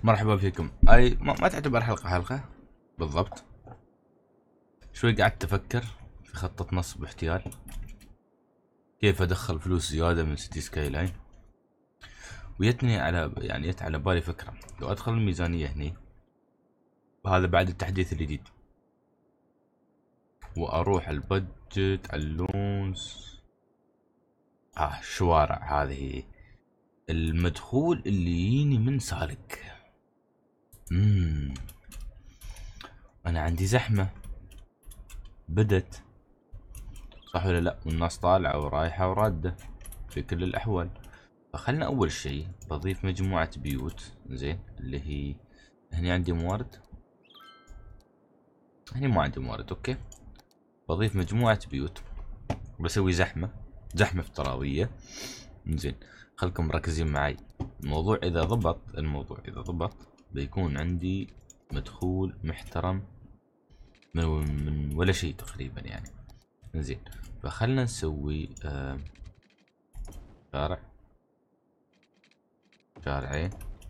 مرحبا فيكم. اي ما تعتبر حلقة بالضبط. شوي قعدت افكر في خطة نصب احتيال، كيف ادخل فلوس زيادة من سيتي سكاي لاين، ويتني على جت على بالي فكرة لو ادخل الميزانية هني، وهذا بعد التحديث الجديد، واروح البادجت على اللونز. الشوارع هذه المدخول اللي يجيني من سالك. انا عندي زحمة بدت، صح ولا لا؟ والناس طالعة ورايحة ورادة في كل الأحوال. فخلنا أول شيء بضيف مجموعة بيوت، زين، اللي هي هني عندي موارد، هني ما عندي موارد. أوكي، بضيف مجموعة بيوت، بسوي زحمة افتراضية. زين، خلكم مركزين معي. الموضوع إذا ضبط بيكون عندي مدخول محترم من ولا شيء تقريبا يعني. زين، فخلنا نسوي شارعين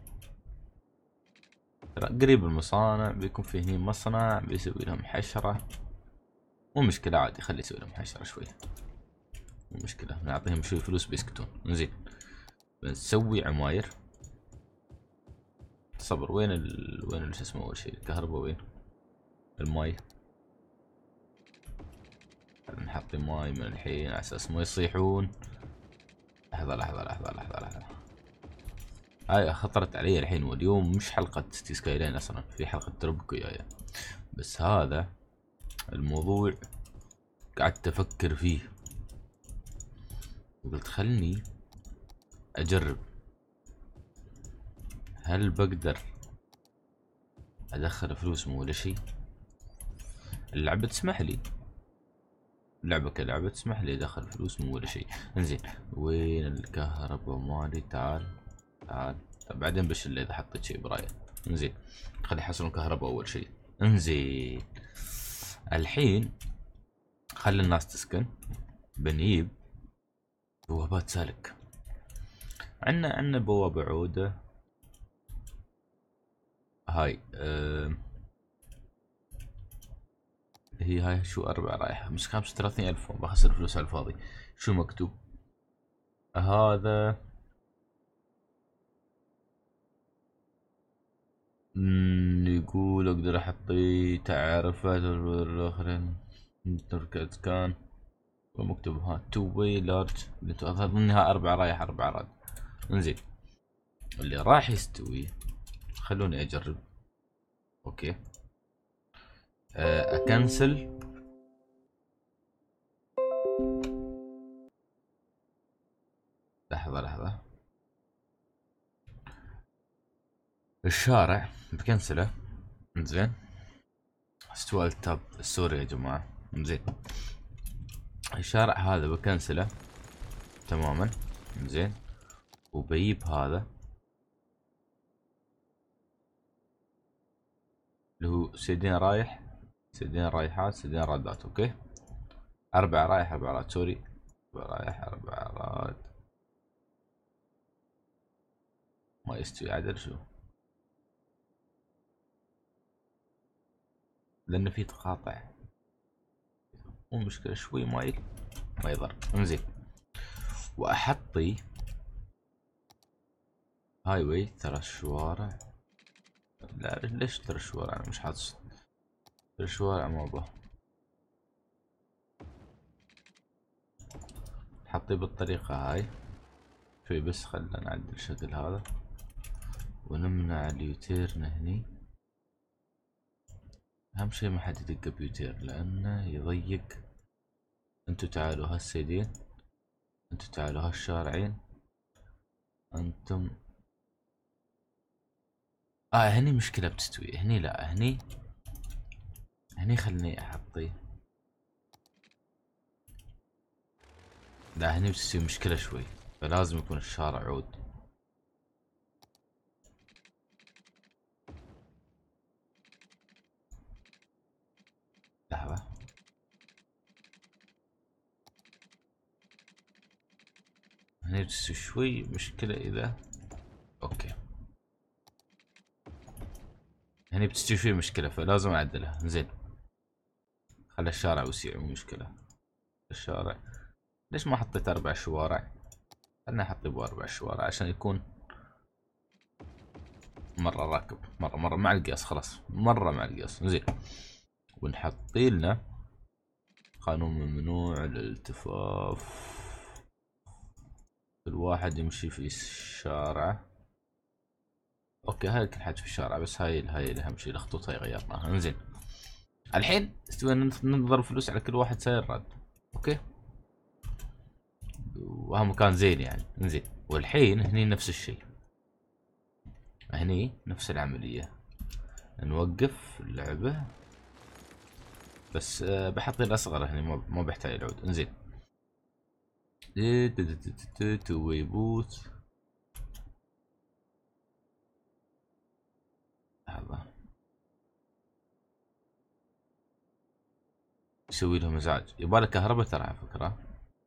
قريب المصانع، بيكون في هني مصنع بيسوي لهم حشرة، مو مشكلة عادي، خلي يسوي لهم حشرة شوي، مو مشكلة، نعطيهم شوي فلوس بيسكتون. زين، بنسوي عماير. صبر، وين شو اسمه اول شيء؟ الكهرباء وين؟ الماي، نحط ماي من الحين على اساس ما يصيحون. لحظة هاي خطرت علي الحين، واليوم مش حلقة سيتي سكاي لاين اصلا، في حلقة تربكو جاية، بس هذا الموضوع قعدت افكر فيه وقلت خلني اجرب، هل بقدر ادخل فلوس مو ولا شيء؟ اللعبة تسمح لي، اللعبة كلعبة تسمح لي ادخل فلوس مو ولا شيء. انزين، وين الكهرباء مالي؟ تعال. طب بعدين بشيل اذا حطيت شيء براية. انزين، خلي يحصلون كهرباء اول شيء. انزين، الحين خلي الناس تسكن، بنجيب بوابات سالك. عنا بوابة عودة هاي، هاي شو 4 رايحة، مش 35,000، بخسر فلوس على الفاضي. شو مكتوب هذا؟ يقول اقدر احطي تعرفات الاخرين تركت كان، ومكتوب ها تو واي لارج، اللي تظهر منها 4 رايح 4 راد. انزين، اللي راح يستوي خلوني اجرب. اوكي، اكنسل. لحظة، الشارع بكنسله. زين، استوى التاب السوري يا جماعة. زين، الشارع هذا بكنسله تماما. زين، وبجيب هذا اللي هو سيدين رايح، سيدين رايحات، سيدين رادات. اوكي، 4 رايح 4 راد، سوري، 4 رايح 4 راد. ما يستوي عدل شو؟ لأن في تقاطع، مو مشكلة، شوي مايل ما يضر. انزين، وأحطي هاي واي 3 شوارع. لا ليش 3 شوارع؟ أنا مش حاط 3 شوارع، ما به حطي بالطريقة هاي. شوي بس، خلنا نعدل الشكل هذا ونمنع اليوتيرن هني. اهم شي ما حد يدق بيوتير لانه يضيق. انتو تعالوا هالسيدين، انتو تعالوا هالشارعين، انتم هني مشكلة بتستوي، هني لا، هني خلني احطيه. لا، هني بتستوي مشكلة شوي، فلازم يكون الشارع عود. لحظة، هني بتستوي شوي مشكلة اذا اوكي. هني بتستوي فيه مشكلة فلازم اعدلها. زين خلي الشارع وسيع مو مشكلة. الشارع ليش ما حطيت 4 شوارع؟ خلنا احط ابو 4 شوارع عشان يكون مرة راكب، مرة مع القياس، خلاص مرة مع القياس. زين ونحط لنا قانون ممنوع الالتفاف، الواحد يمشي في الشارع. اوكي هاي كل حاجة في الشارع، بس هاي اهم شيء الخطوط هاي غيرناها. انزين الحين استوينا نضرب فلوس على كل واحد ساير راد. اوكي وها مكان زين يعني. انزين والحين هني نفس الشيء، هني نفس العملية، نوقف اللعبة بس بحط الاصغر هني ما بيحتاج العود. انزين تو واي بوت هذا يسوي لهم ازعاج، يبغى كهرباء ترى على فكرة.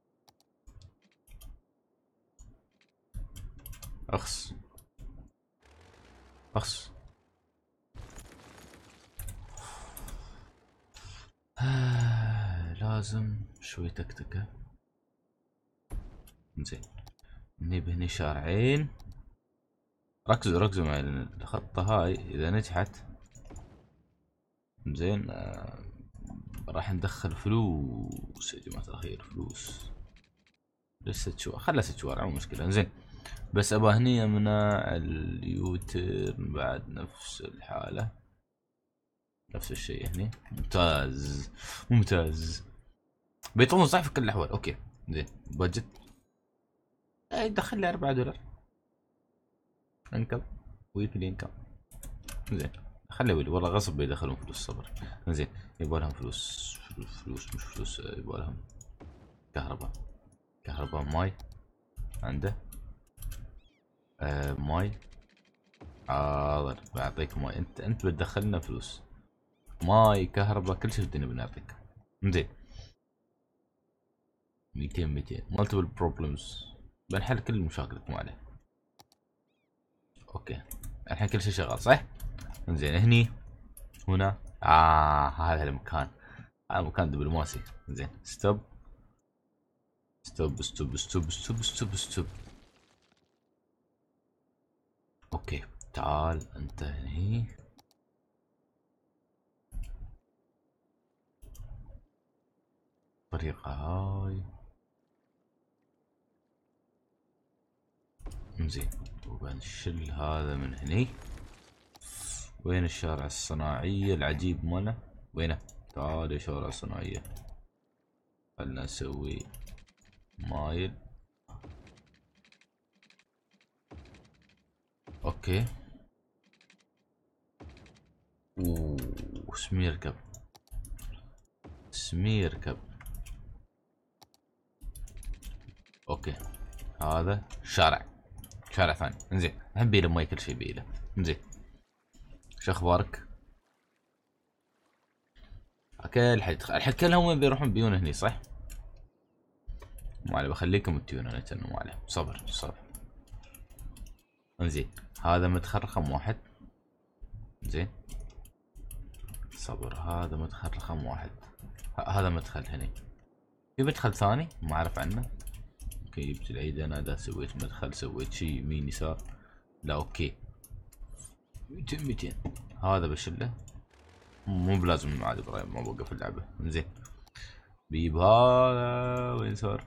اخس اخس لازم شوي تكتكة. زين نجيب هني شارعين، ركزوا معي لان الخطة هاي اذا نجحت زين راح ندخل فلوس يا جماعة الخير، فلوس لسه شوارع، خلها 6 شوارع مو مشكلة. زين بس ابى هني امنع اليوتيرن بعد نفس الحالة، نفس الشيء هني. ممتاز ممتاز، بيطون صح في كل الاحوال. اوكي زين بادجت دخل لي $4 انكم ويكلي انكم. زين خلي ولي والله غصب بيدخلون فلوس صبر. زين يبغى لهم فلوس مش فلوس، يبغى لهم كهرباء ماي عنده ماي. حاضر بعطيك ماي، انت بتدخلنا فلوس، ماي كهرباء كل شيء في الدنيا بنعطيك. زين 200 مالتيبل بروبلمز، بنحل كل مشاكلك ما عليه. اوكي الحين كل شيء شغال صح. زين هني هنا هذا المكان، هذا مكان دبلوماسي. زين ستوب ستوب ستوب ستوب ستوب ستوب ستوب. اوكي تعال انت هني، الطريقة هاي. زين وبنشل هذا من هني. وين الشارع الصناعية العجيب ماله؟ وينه؟ تعال يا شارع الصناعية، خلنا نسوي مايل. اوكي وسمير كب سمير كب. اوكي هذا شارع ثاني. انزين الحين بيله ماي كل شيء بيله. انزين شو اخبارك؟ اوكي الحين كلهم بيروحون بيون هني صح؟ ما عليه بخليكم تيون انا ما عليه، صبر. انزين هذا مدخل رقم 1. زين صبر، هذا مدخل رقم 1، هذا مدخل هني. في مدخل ثاني ما اعرف عنه. اوكي جبت العيد انا دا سويت مدخل، سويت شي يمين يسار. لا اوكي 200 هذا بشله، مو بلازم عاد ابراهيم ما بوقف اللعبة. زين بيب هذا وين صار؟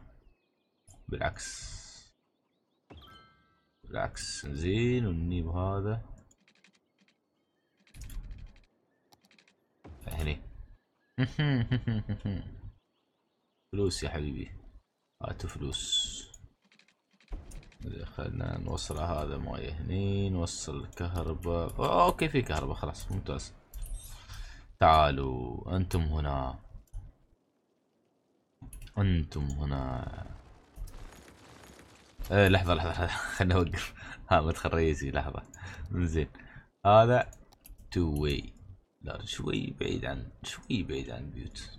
بالعكس زين ونجيب هذا هني. فلوس يا حبيبي، هاتوا فلوس. خلنا نوصل هذا مويه هني، نوصل الكهرباء. اوكي في كهرباء خلاص ممتاز. تعالوا انتم هنا، لحظة خلنا اوقف. ها مدخل رئيسي لحظة. زين هذا تو واي، لا شوي بعيد عن البيوت،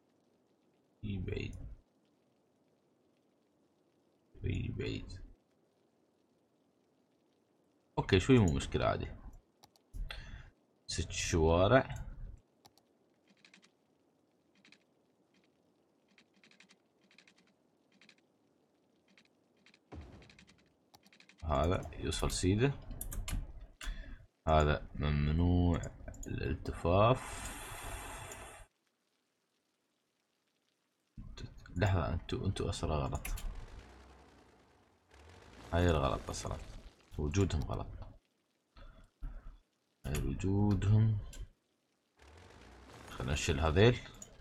بعيد. اوكي شوي مو مشكلة عادي. ست شوارع. هذا يوصل سيده. هذا ممنوع الالتفاف. لحظة، انتوا اصلا غلط. هاي الغلط اصلا، وجودهم غلط. هاي وجودهم. خلينا نشيل هذيل.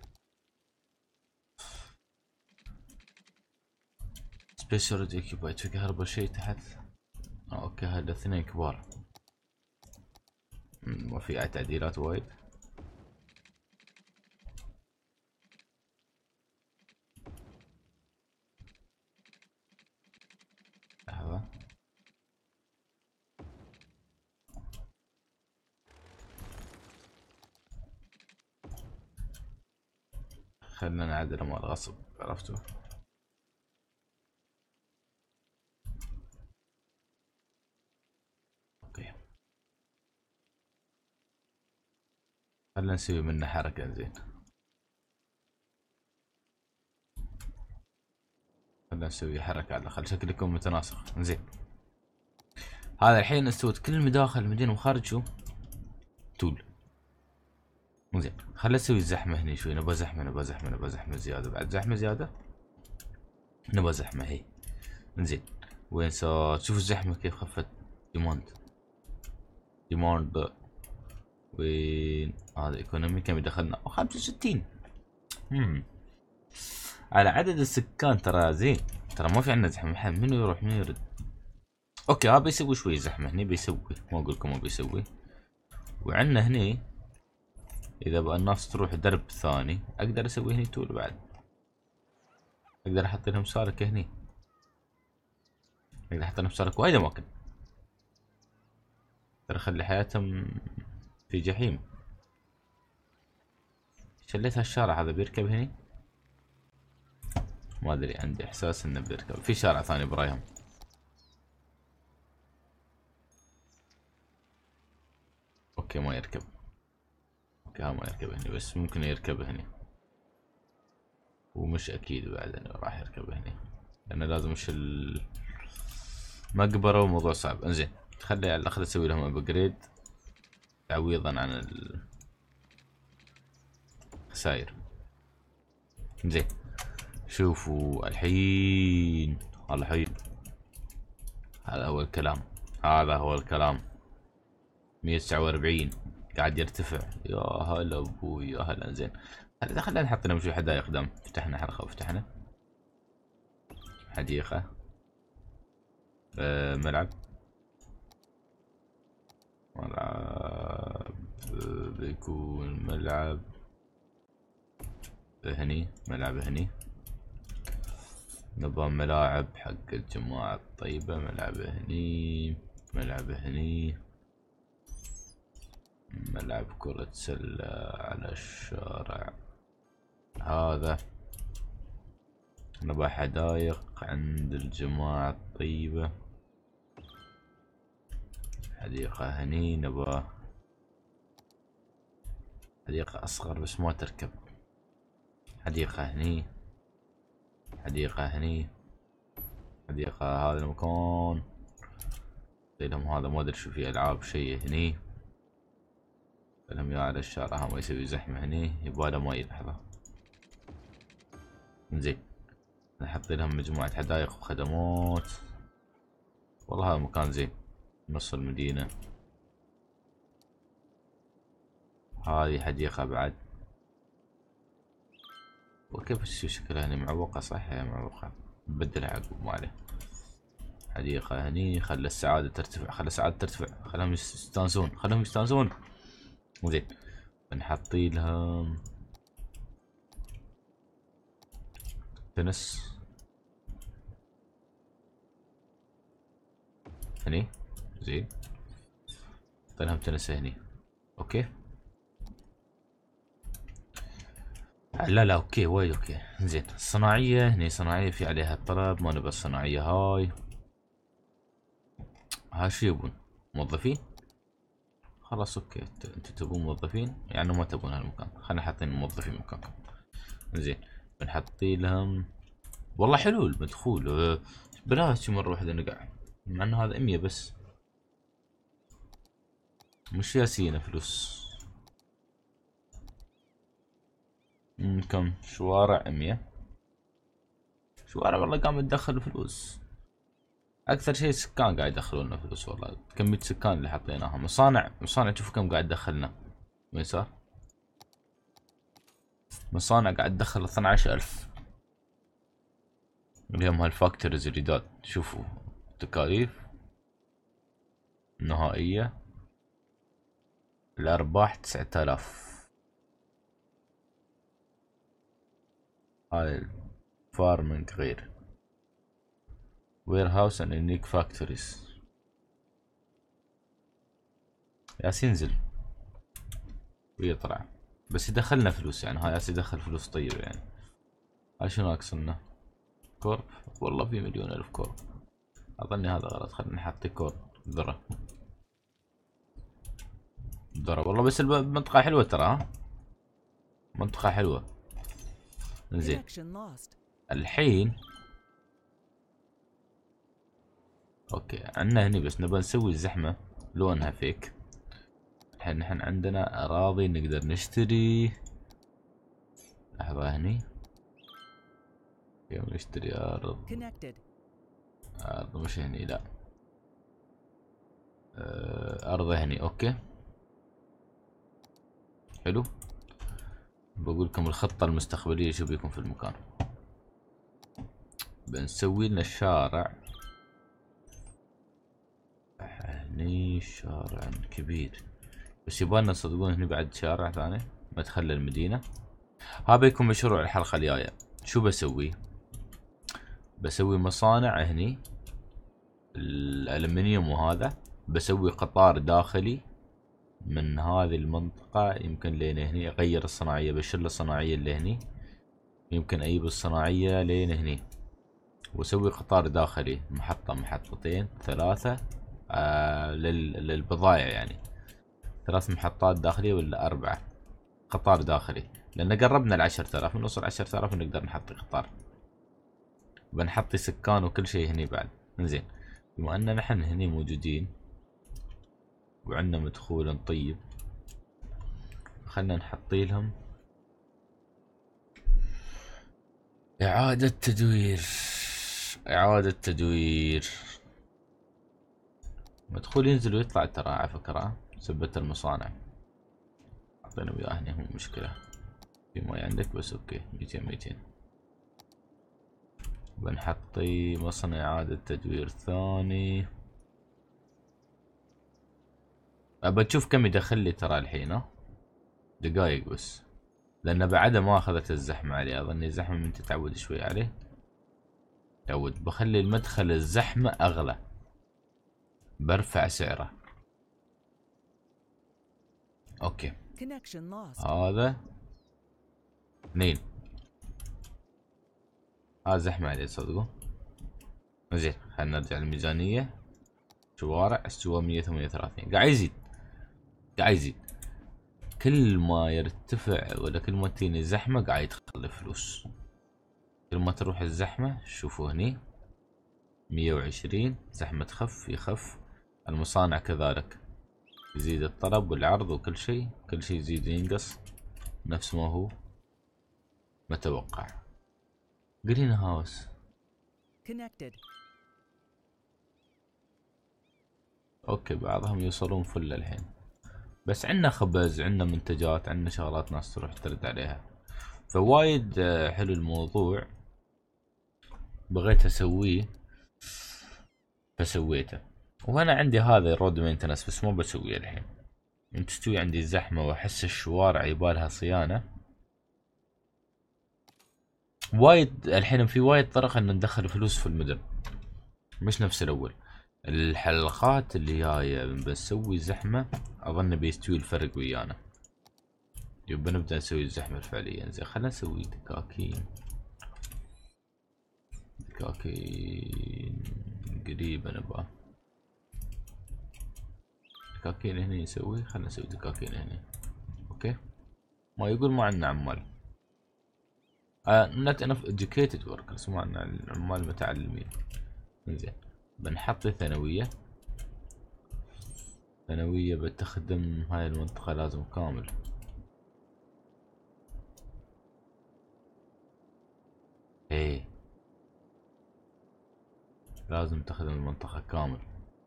سبيشال اكيبايت. في كهرباء شيء تحت. اوكي، هذا اثنين كبار. ما في اي تعديلات وايد. لحظة. خلنا نعدل مال غصب، عرفتوا؟ اوكي، خلنا نسوي منه حركة. زين، خلنا نسوي حركة على الأقل شكل يكون متناسق. زين، هذا الحين استوت كل المداخل المدينة وخارج شو تول. زين، خلنا نسوي الزحمة هني شوي. نبغى زحمة، نبغى زحمة، نبغى زحمة زيادة، بعد زحمة زيادة. نبغى زحمة هي. زين، وين صار؟ شوف الزحمة كيف خفت. ديماند وين؟ هذا ايكونومي كم يدخلنا؟ 65. على عدد السكان ترى زين. ترى ما في عندنا زحمة. منو يروح منو يرد؟ اوكي، هذا بيسوي شوي زحمة هني، بيسوي، ما اقول لكم ما بيسوي. وعندنا هني اذا بقى الناس تروح درب ثاني اقدر اسوي هني تول بعد. اقدر احط لهم سالك هني. اقدر احط لهم سالك وايد اماكن. ترى اخلي حياتهم في جحيم. شليت هالشارع هذا بيركب هني. ما ادري، عندي احساس انه بيركب في شارع ثاني برايهم. اوكي، ما يركب. اوكي، ها ما يركب هني، بس ممكن يركب هني. ومش اكيد بعد انه راح يركب هني، لانه لازم المقبرة وموضوع صعب. انزين، خلي على الاخر اسوي لهم ابجريد تعويضا عن الخسائر. زين، شوفوا الحين. هذا هو الكلام. هذا هو الكلام. 149 قاعد يرتفع. يا هلا ابوي، يا هلا. زين، خلينا نحط لهم شوي حدائق دام فتحنا حلقة وفتحنا حديقة. ملعب بيكون ملعب هني، ملعب هني. نبغى ملاعب حق الجماعة الطيبة. ملعب هني، ملعب هني، ملعب كرة سلة على الشارع هذا. نبغى حدايق عند الجماعة الطيبة. حديقة هني. نبغى حديقة أصغر بس ما تركب. حديقة هني، حديقة هني، حديقة هذا المكان. لهم هذا ما ادري شو في العاب شيء هني. لهم يا على الشارع ما يسوي زحمة هني. يبغى ماي. لحظة. زين، نحط لهم مجموعة حدائق وخدمات. والله هذا مكان زين، نص المدينة. هذه حديقة بعد. وكيف شو شكلها هني؟ معوقة صح؟ هي معوقة، نبدلها عقب ما عليه. حديقة هني. خلي السعادة ترتفع، خلي السعادة ترتفع، خلهم يستانسون، خلهم يستانسون. زين، بنحطي لهم تنس هني. زين، نحط لهم تنس هني. اوكي. لا لا، اوكي وايد اوكي. زين، الصناعية هني، صناعية في عليها الطلب. ما نبى الصناعية هاي. ها شو يبون؟ موظفين. خلاص اوكي، انتوا تبون موظفين يعني ما تبون هالمكان، خلينا حاطين موظفين مكانكم. زين بنحطي لهم. والله حلو المدخول بلاش مرة واحدة نقع، مع انه هذا 100 بس، مش ياسينا فلوس. كم شوارع 100 شوارع، والله قام تدخل فلوس. اكثر شيء سكان قاعد يدخلون لنا فلوس، والله كمية سكان اللي حطيناها. مصانع شوفوا كم قاعد تدخلنا. وين صار؟ مصانع قاعد تدخل 12000 اليوم. هالفاكتوريز الجداد شوفوا تكاليف النهائية، الأرباح 9000. هاي الفارمنج غير. وير هاوس اند يونيك فاكتوريز. ياس ينزل ويطلع بس يدخلنا فلوس، يعني هاي ياس يدخل فلوس طيبة يعني. هاي شنو ناقصنا؟ كورب، والله في مليون ألف كورب. أظني هذا غلط، خلينا نحط كورب ذرة. ذرة والله، بس المنطقة حلوة ترى، ها منطقة حلوة. زين الحين اوكي عندنا هني، بس نبغى نسوي الزحمة لونها فيك. الحين نحن عندنا اراضي نقدر نشتري. لحظة هني يوم نشتري ارض. ارض مش هني، لا ارض هني. اوكي حلو. بقول لكم الخطة المستقبلية شو بيكون في المكان. بنسوي لنا الشارع هني، شارع كبير، بس يبغالنا تصدقون هني بعد شارع ثاني مدخل للمدينة. هذا بيكون مشروع الحلقة الجاية. شو بسوي؟ بسوي مصانع هني الألمنيوم، وهذا بسوي قطار داخلي من هذه المنطقة يمكن لين هني. اغير الصناعية، بشيل الصناعية اللي هني، يمكن اجيب الصناعية لين هني، واسوي قطار داخلي، محطة محطتين ثلاثة للبضائع يعني. 3 محطات داخلية ولا 4 قطار داخلي، لان قربنا ل10000. نوصل 10000 ونقدر نحط قطار. بنحط سكان وكل شيء هني بعد. انزين بما ان نحن هني موجودين وعندنا مدخول طيب، خلنا نحطي لهم إعادة تدوير. إعادة تدوير. مدخول ينزل ويطلع ترى على فكرة، سبة المصانع. أعطينا وياه هنا، مو مشكلة. في ماي عندك بس أوكي. 200. بنحطي مصنع إعادة تدوير ثاني. أبى تشوف كم يدخل لي ترى الحين، دقايق بس، لأن بعدها ما أخذت الزحمة عليه. أظن الزحمة من تتعود شوي عليه. تعود. بخلي المدخل الزحمة أغلى، برفع سعره. اوكي هذا 2. هذا زحمة عليه صدقوا. زين خلينا نرجع للميزانية. شوارع استوى 138، قاعد يزيد قاعد يزيد. كل ما يرتفع ولا كل ما تجيني الزحمة قاعد يدخل فلوس. كل ما تروح الزحمة شوفوا هني 120، زحمة تخف يخف. المصانع كذلك يزيد الطلب والعرض، وكل شيء يزيد وينقص نفس ما هو متوقع. جرين هاوس اوكي، بعضهم يوصلون فل الحين، بس عندنا خبز، عندنا منتجات، عندنا شغلات ناس تروح ترد عليها. فوايد حلو الموضوع. بغيت اسويه فسويته. وانا عندي هذا رود مينتنس بس مو بسويه الحين. من تستوي عندي الزحمة واحس الشوارع يبالها صيانة. وايد الحين في وايد طرق ان ندخل فلوس في المدن، مش نفس الاول. الحلقات اللي جاية بنسوي زحمة، اظن بيستوي الفرق ويانا. يبقى نبدأ نسوي الزحمة الفعلية. زين خلنا نسوي دكاكين قريبة. نبغى دكاكين هنا نسوي، خلنا نسوي دكاكين هنا. اوكي ما يقول ما عندنا عمال. not enough educated workers، ما عندنا عمال متعلمين. زين بنحط ثانوية. ثانوية بتخدم هاي المنطقة لازم كامل. ايه لازم تخدم المنطقة كامل.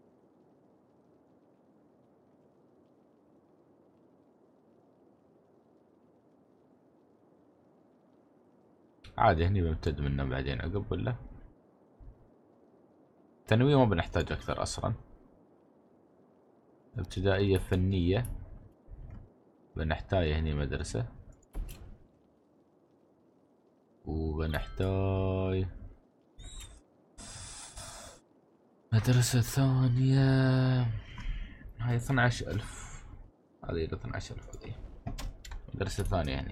عادي هني بمتد منه بعدين عقب ولا؟ ثانوية ما بنحتاج أكثر أصلا. ابتدائية فنية بنحتاج هني مدرسة، وبنحتاج مدرسة ثانية. هاي 12,000، هذه 12,000 هذه مدرسة ثانية يعني.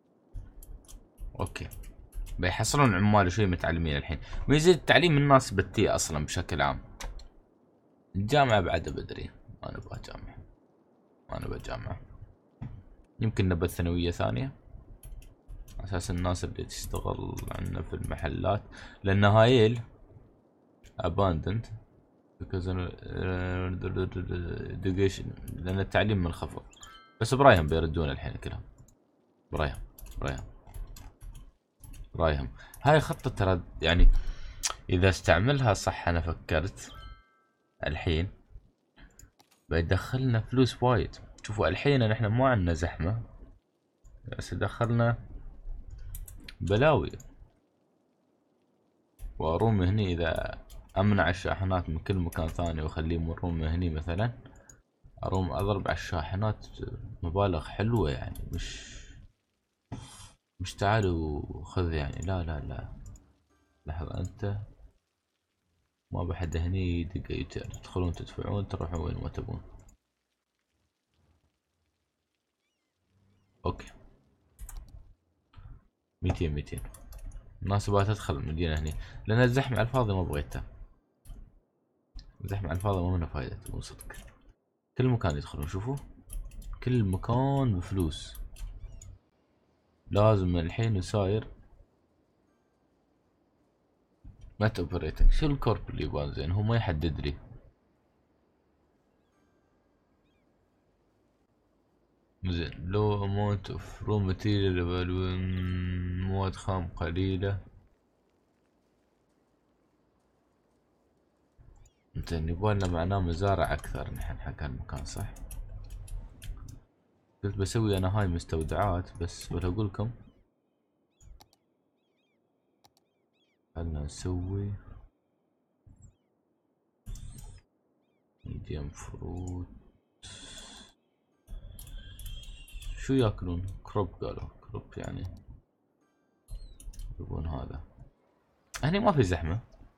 اوكي بيحصلون عمال شوي متعلمين الحين. ميزة التعليم الناس بتيه اصلا بشكل عام. الجامعة بعد بدري، ما نبغى جامعة، ما نبغى جامعة. يمكن نبى ثانوية ثانية اساس الناس اللي تشتغل عندنا في المحلات، لان هايل abandoned because education، لان التعليم منخفض. بس برايهم بيردون الحين كلهم. برايهم هاي خطة ترى يعني اذا استعملها صح. انا فكرت الحين بيدخلنا فلوس وايد. شوفوا الحين نحن ما عندنا زحمة، بس دخلنا بلاوي. واروم هني اذا امنع الشاحنات من كل مكان ثاني واخليه يمرون من هني مثلا، اروم اضرب على الشاحنات مبالغ حلوة يعني. مش تعالوا خذ يعني، لا لحظة انت ما بحد هني يدق تدخلون تدفعون تروحون وين ما تبون. اوكي 200 الناس تبغى تدخل المدينة هني، لان الزحمة على الفاضي ما بغيتها. الزحمة على الفاضي ما منها فايدة مو صدق. كل مكان يدخلون شوفوا، كل مكان بفلوس. لازم الحين يصاير مات اوبريتنج. شو الكورب اللي يبغى؟ زين هو ما يحدد لي. زين لو امونت اوف رو ماتيريال، مواد خام قليلة. زين يبغالنا معناه مزارع اكثر نحن حق هالمكان صح؟ قلت بسوي انا هاي مستودعات بس ولا اقولكم. خلنا نسوي ميديم فروت. شو ياكلون؟ كروب قالوا كروب يعني يبون هذا. هني ما في زحمة،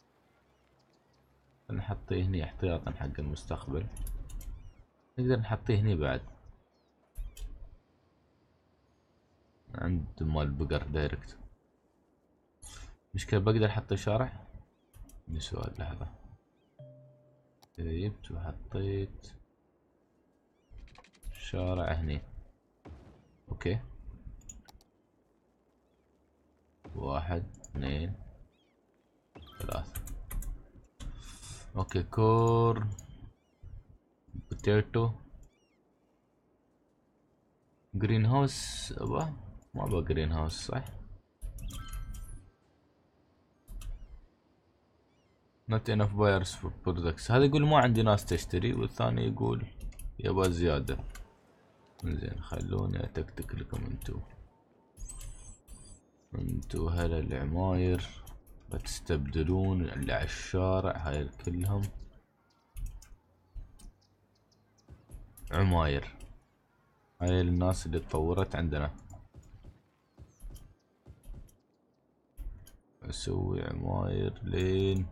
نحطيه هني احتياطا حق المستقبل. نقدر نحطيه هني بعد عند مال بقر دايركت. مشكلة بقدر احط شارع. سؤال لحظة، اذا جبت وحطيت شارع هني اوكي 1 2 3 اوكي كور بوتيتو جرين هاوس. ما ابغى جرين هاوس صح. not enough buyers for products. هذا يقول ما عندي ناس تشتري، والثاني يقول يبغى زيادة. زين خلوني اتكتك لكم انتو هلا العماير بتستبدلون اللي على الشارع. هاي كلهم عماير. هاي الناس اللي تطورت عندنا. اسوي عماير لين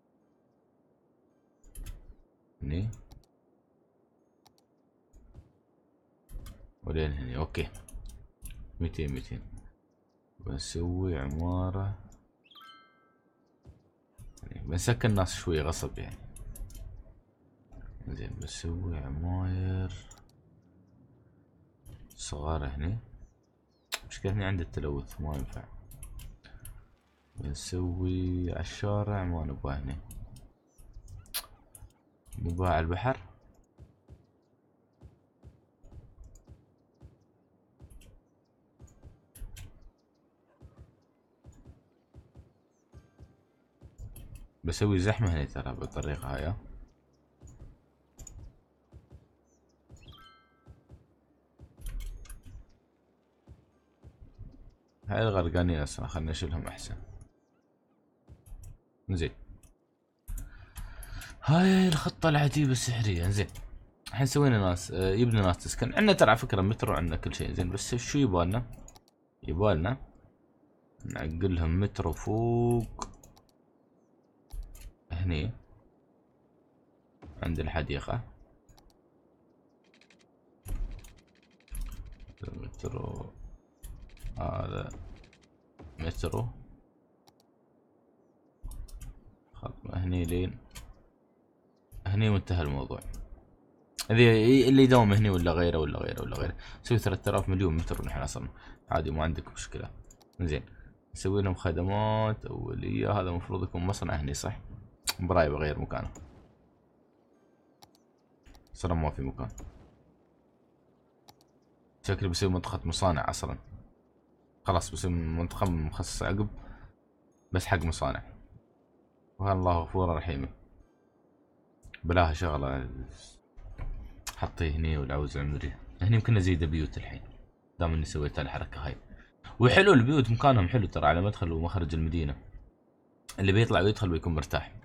هني ولين هني اوكي 200 بنسوي عمارة يعني بنسكن الناس شوي غصب يعني. زين بسوي عماير صغار هني. مشكلة هني عندي التلوث ما ينفع. بنسوي عالشارع ما نبغى هني، نبغى على البحر. بسوي زحمة هني ترى بالطريقة هاي. هاي الغرقانين اصلا خلنا نشيلهم احسن. زين هاي الخطة العجيبة السحرية. زين الحين سوينا ناس يبني ناس تسكن عندنا ترى على فكرة مترو، عندنا كل شيء. زين بس شو يبالنا؟ يبالنا نعقلهم مترو فوق هني عند الحديقة. المترو هذا مترو خط هني لين هني وانتهى الموضوع. اللي يداوم هني ولا غيره ولا غيره ولا غيره. نسوي 3000 مليون متر نحن اصلا عادي ما عندك مشكلة. زين نسوي لهم خدمات أولية. هذا المفروض يكون مصنع هني صح؟ براي بغير مكانه صراحة ما في مكان. شكلي بسوي منطقة مصانع اصلا. خلاص بسوي منطقة مخصصة عقب بس حق مصانع. وكان الله غفور رحيم. بلاها شغلة حطيه هني والعوز عمري هني. يمكن ازيد بيوت الحين دام اني سويت الحركة هاي. وحلو البيوت مكانهم حلو ترى على مدخل ومخرج المدينة. اللي بيطلع ويدخل بيكون مرتاح.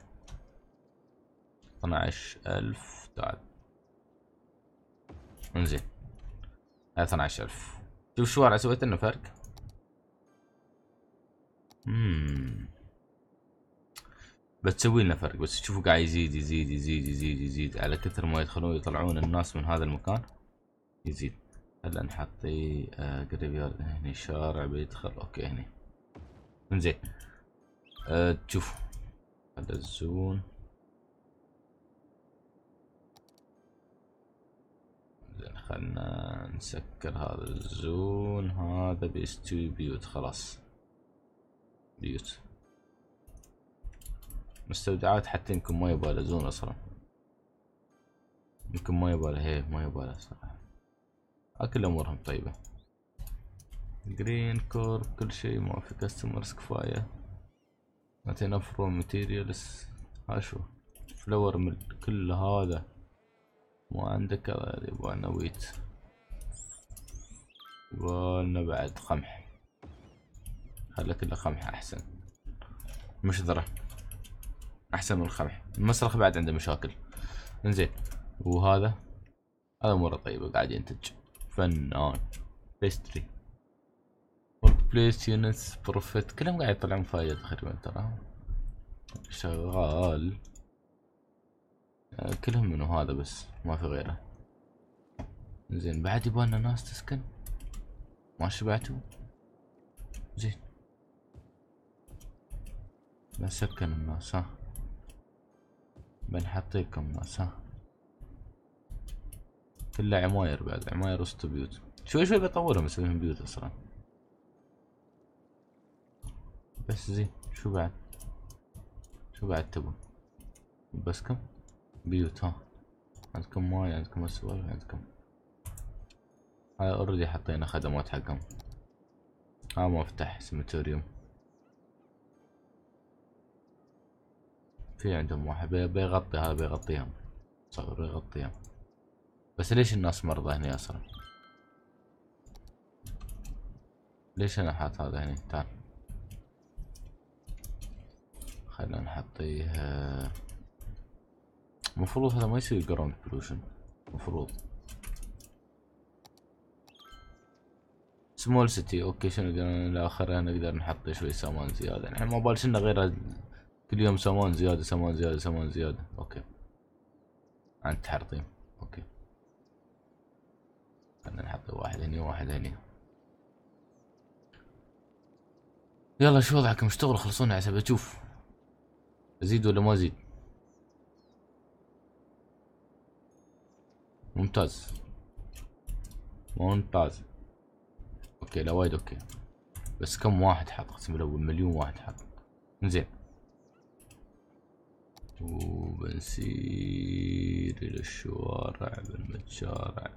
12000 تعال انزين. هاي 12000. شوف الشوارع سويت لنا فرق. بتسوي لنا فرق بس تشوفوا قاعد يزيد يزيد يزيد يزيد يزيد على كثر ما يدخلون يطلعون الناس من هذا المكان يزيد. هلا نحطي قريب هني شارع بيدخل اوكي هني. انزين تشوفوا هذا الزون. زين خلنا نسكر هذا الزون. هذا بيستوي بيوت خلاص. بيوت مستودعات حتى يمكن ما يباله زون اصلا. يمكن ما يباله هي ما يباله صراحة. كل امورهم طيبة. جرين كورب كل شيء ما في كاستمرز كفاية. اعطينا فرو ماتيريالز. ها شو فلور ميل كل هذا ما عندك. يبغالنا ويت يبغالنا بعد قمح. خلى كله قمح احسن. مشذرة احسن من القمح. المسرخ بعد عنده مشاكل. انزين وهذا هذا اموره طيبة قاعد ينتج فنان. بيستري ورك بليس يونتس بروفيت كلهم قاعد يطلعون فايدة تقريبا ترى. شغال كلهم منو هذا بس ما في غيره. زين بعد يبالنا ناس تسكن ما شبعتوا. زين بنسكن الناس ها. بنحطيكم ناس ها. كلها عماير بعد عماير وسط بيوت. شوي شوي بطورهم اسويهم بيوت اصلا. بس زين شو بعد شو بعد تبون؟ بس كم بيوت ها. عندكم ماي عندكم السوالف عندكم. هاي اوريدي حطينا خدمات حقهم. ها مفتح سيمتوريوم. في عندهم واحد بيغطي هذا بيغطيهم. صغر بيغطيهم. بس ليش الناس مرضى هنا اصلا؟ ليش انا حاط هذا هنا؟ تعال خلينا نحطيه. مفروض هذا ما يسوي جراوند بولوشن مفروض. سمول سيتي اوكي. شنو الاخر نقدر نحط شوي سامان زياده. نحن ما بالشنا غير كل يوم سامان زياده سامان زياده سامان زياده. اوكي عن التحرطيم اوكي. خلنا نحط واحد هني وواحد هني. يلا شو وضعكم اشتغلوا خلصونا عسى بشوف ازيد ولا ما ازيد. ممتاز ممتاز. اوكي لا وايد اوكي، بس كم واحد حط؟ اقسم بالله مليون واحد حط. زين وبنسير الى الشوارع بالمتشارع.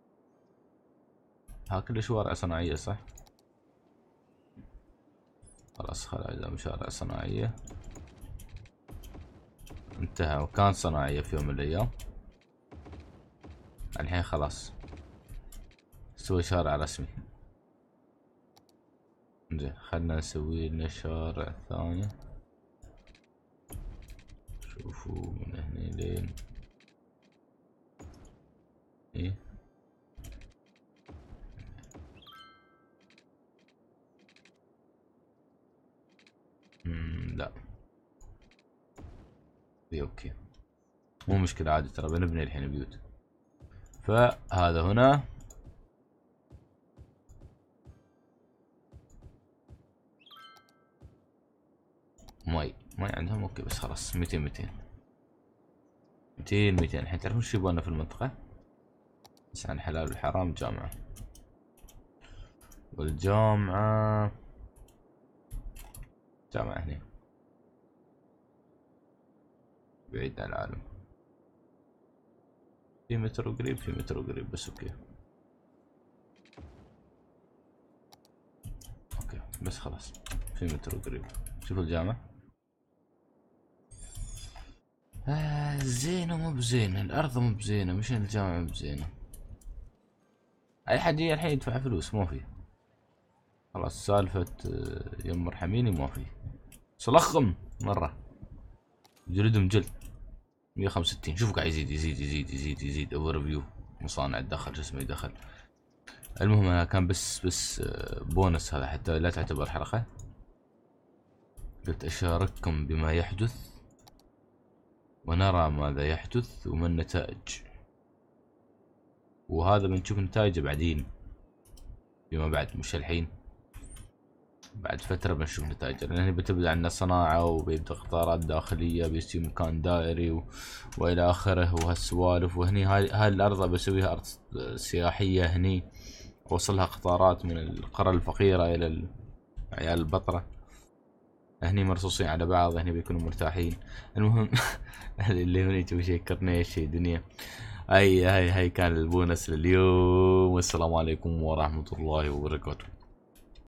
ها كل شوارع صناعية صح؟ خلاص خلاص اذا شوارع صناعية انتهى، وكان صناعية في يوم من الايام، الحين خلاص نسوي شارع رسمي. زين خلنا نسوي لنا شارع ثاني. شوفوا من هني لين ايه لا ايه اوكي مو مشكلة عادي، ترى بنبني الحين بيوت. فهذا هنا ماي عندهم اوكي، بس خلاص 200 200 200 200. الحين تعرفون شو يبغالنا في المنطقة؟ بس عن حلال والحرام جامعة، والجامعة جامعة هنا بعيد عن العالم. في مترو قريب، في مترو قريب، بس اوكي اوكي بس خلاص في مترو قريب. شوفوا الجامعة زينة مو بزينة، الأرض مو بزينة، مش الجامعة مو بزينة. أي حد يجي الحين يدفع فلوس ما في. خلاص سالفة يم ارحميني ما في. صلخم مرة جلدهم جلد 165. شوفوا قاعد يزيد يزيد يزيد يزيد يزيد. اوفر فيو مصانع تدخل شو اسمه يدخل. المهم انا كان بس بونس هذا حتى لا تعتبر حلقة. قلت اشارككم بما يحدث ونرى ماذا يحدث وما النتائج، وهذا بنشوف نتائجه بعدين فيما بعد، مش الحين، بعد فترة بنشوف نتائج. لأن هنا بتبدأ عندنا صناعة وبيبدأ قطارات داخلية بيصير مكان دائري وإلى آخره وهالسوالف. وهني هاي الأرض بسويها أرض سياحية، هني وصلها قطارات من القرى الفقيرة إلى عيال البطرة. هني مرصوصين على بعض، هني بيكونوا مرتاحين. المهم اللي هني تبي شيء كرنيش شيء دنيا. هاي كان البونس لليوم، والسلام عليكم ورحمة الله وبركاته.